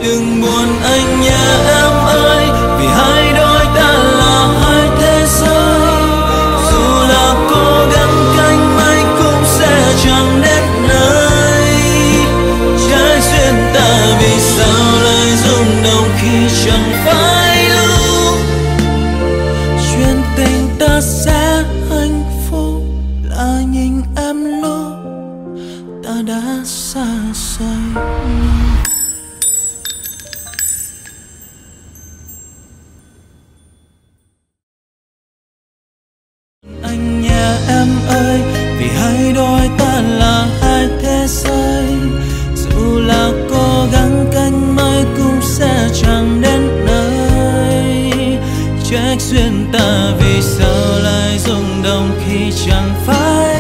Đừng buồn anh nhé em ơi, vì hai đôi ta là hai thế giới. Dù là cố gắng cánh mây cũng sẽ chẳng đến nơi. Trái duyên ta vì sao lại rung động khi chẳng phải lúc chuyện tình ta sẽ hạnh phúc là nhìn em lúc ta đã xa rời. Anh nhé em ơi, vì hai đôi ta là hai thế giới. Dù là cố gắng cánh mây cũng sẽ chẳng đến nơi. Trách duyên ta vì sao lại rung động khi chẳng phải